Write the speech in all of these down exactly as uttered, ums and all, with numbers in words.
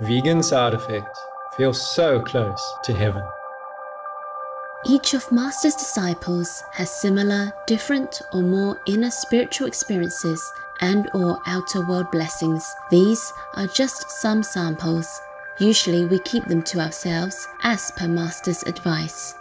Vegan side effect. Feel so close to heaven. Each of Master's disciples has similar, different or more inner spiritual experiences and or outer world blessings. These are just some samples. Usually we keep them to ourselves as per Master's advice.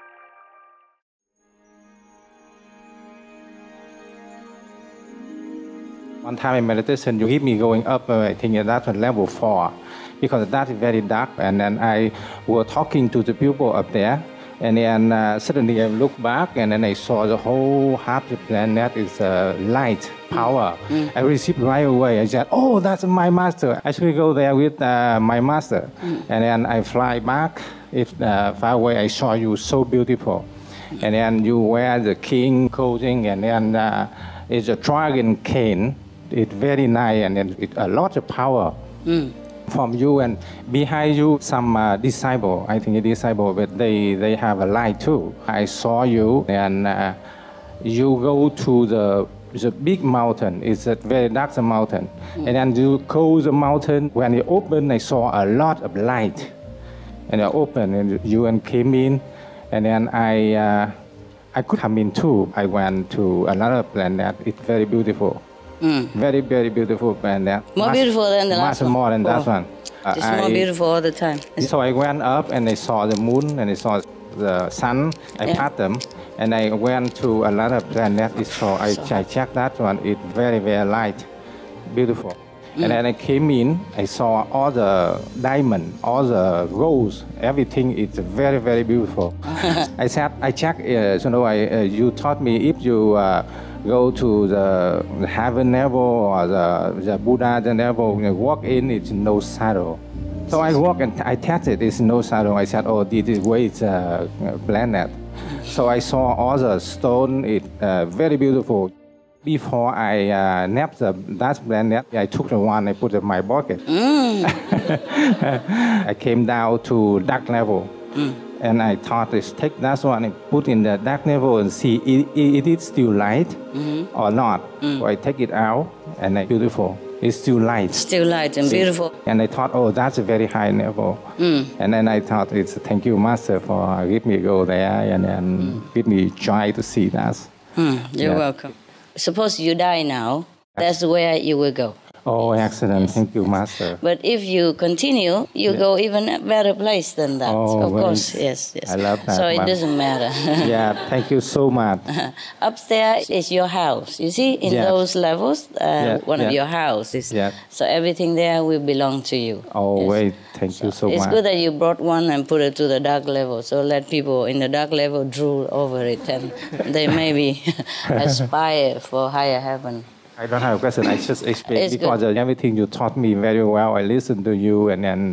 One time in meditation, you keep me going up, uh, I think that's on level four, because that is very dark. And then I was talking to the people up there, and then uh, suddenly I looked back, and then I saw the whole half the planet is uh, light, power. Mm. I received right away. I said, oh, that's my master. I should go there with uh, my master. Mm. And then I fly back. It's uh, far away. I saw you so beautiful. Mm. And then you wear the king clothing, and then uh, it's a dragon cane. It's very nice, and then it, a lot of power mm. from you. And behind you, some uh, disciple, I think a disciple, but they, they have a light too. I saw you, and uh, you go to the, the big mountain. It's a very dark mountain. Mm. And then you close the mountain. When you open, I saw a lot of light. And I opened, and you and came in, and then I, uh, I could come in too. I went to another planet. It's very beautiful. Mm. Very, very beautiful planet. More much, beautiful than the last much one? Much more than oh. that one. Just uh, more I, beautiful all the time. So I went up and I saw the moon and I saw the sun. I yeah. passed them and I went to another planet. So I, so. I checked that one. It's very, very light, beautiful. Mm. And then I came in, I saw all the diamond, all the rose, everything is very, very beautiful. I said, I checked, uh, you know, I, uh, you taught me if you uh, go to the heaven level or the, the Buddha level, you walk in, it's no shadow. So I walk and I tested, it's no shadow. I said, oh, this is where it's a planet. So I saw all the stone, it's uh, very beautiful. Before I uh, napped the, that planet, I took the one, I put it in my pocket. Mm. I came down to dark level. Mm. And I thought, let's take that one and put in the dark level and see it, it, it is still light mm-hmm. or not. Mm. So I take it out, and it's beautiful. It's still light. Still light and beautiful. And I thought, oh, that's a very high level. Mm. And then I thought, it's thank you, Master, for give me go there and then mm. give me joy to see that. Mm. You're yeah. welcome. Suppose you die now, that's where you will go. Oh, excellent. Yes. Thank you, Master. But if you continue, you yeah. go even a better place than that. Oh, of course, yes, yes. I love that. So it doesn't matter. Yeah, thank you so much. Upstairs is your house. You see, in yeah. those levels, uh, yeah. one yeah. of your houses. Yeah. So everything there will belong to you. Oh, yes. wait. Thank so you so it's much. It's good that you brought one and put it to the dark level. So let people in the dark level drool over it, and they maybe aspire for higher heaven. I don't have a question. I just explain because good. everything you taught me very well. I listened to you and then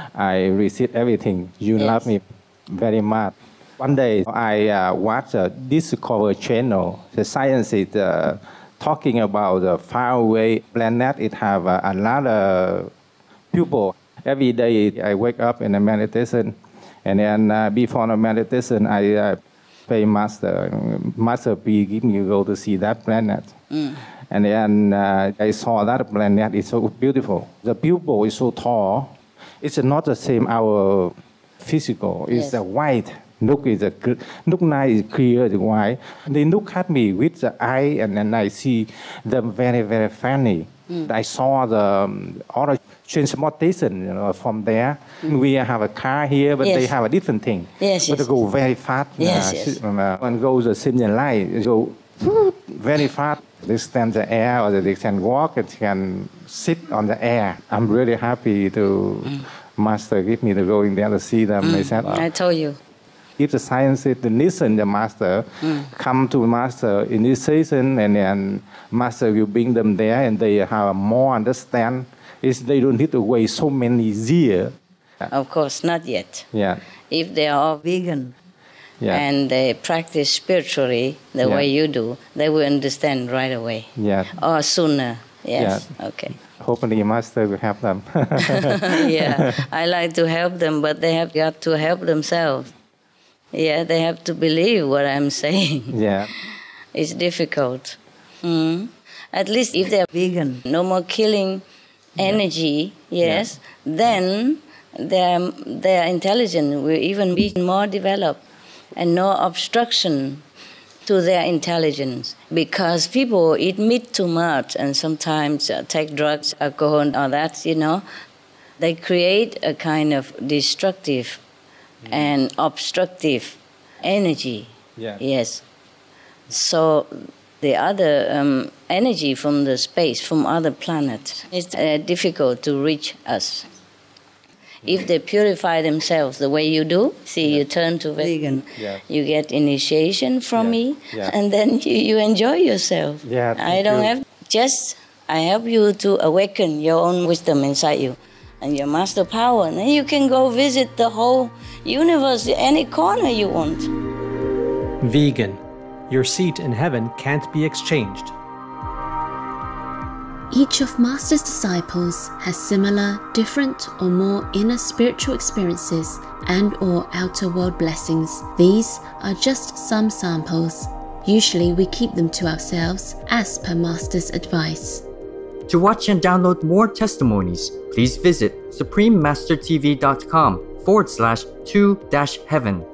I received everything. You yes. love me very much. One day I uh, watched a Discovery Channel. The science is uh, talking about the faraway planet. It have uh, another people. Every day I wake up in a meditation, and then uh, before the meditation I uh, pray Master. Master, please give me go to see that planet. Mm. And then uh, I saw that planet. It's so beautiful. The pupil is so tall. It's not the same our physical. It's yes. a white. Look is a look nice, is clear, is white. They look at me with the eye, and then I see them very, very funny. Mm. I saw the um, all the transportation, you know, from there. Mm. We have a car here, but yes. they have a different thing. Yes, but yes. they go very fast. Yes, uh, yes. Uh, one goes the similar light. They go very fast. They stand the air, or they can walk and can sit on the air. I'm really happy to mm. Master give me to go in there to see them. Mm. I said, oh. I told you. If the scientists listen to Master, mm. come to Master initiation, and then Master will bring them there, and they have more understand. Is they don't need to wait so many years. Of course, not yet. Yeah. If they are all vegan. Yeah. And they practice spiritually the yeah. way you do, they will understand right away. Yeah. Or sooner. Yes. Yeah. Okay. Hopefully, Master will help them. Yeah. I like to help them, but they have got to help themselves. Yeah, they have to believe what I'm saying. Yeah. It's difficult. Mm. At least if they're vegan, no more killing energy, yes, yeah. then their, their intelligence will even be more developed and no obstruction to their intelligence. Because people eat meat too much and sometimes uh, take drugs, alcohol, all that, you know, they create a kind of destructive mm. and obstructive energy. Yeah. Yes. So the other um, energy from the space, from other planets, it's uh, difficult to reach us. If they purify themselves the way you do, see, yeah. you turn to vegan, yeah. you get initiation from yeah. me, yeah. and then you, you enjoy yourself. Yeah, I don't you. have, just, I help you to awaken your own wisdom inside you and your master power, and then you can go visit the whole universe, any corner you want. Vegan. Your seat in heaven can't be exchanged. Each of Master's disciples has similar, different or more inner spiritual experiences and or outer world blessings. These are just some samples. Usually we keep them to ourselves as per Master's advice. To watch and download more testimonies, please visit supreme master t v dot com forward slash two dash heaven.